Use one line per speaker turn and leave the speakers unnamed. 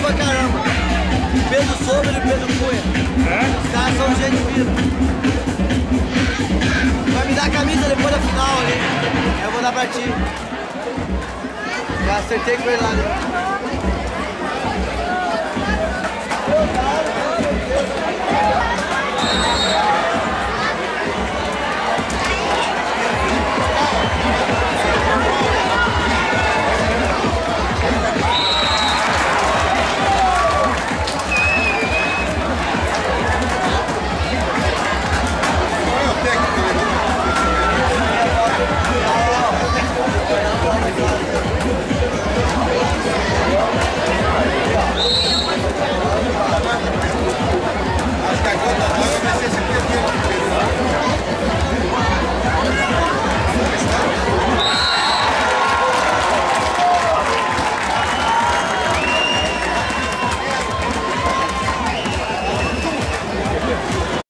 pra caramba. Pedro Sobra e Pedro Cunha.
É?
Os caras são gente fina. Vai me dar a camisa depois da final ali. Eu vou dar pra ti. Já acertei com ele lá, né?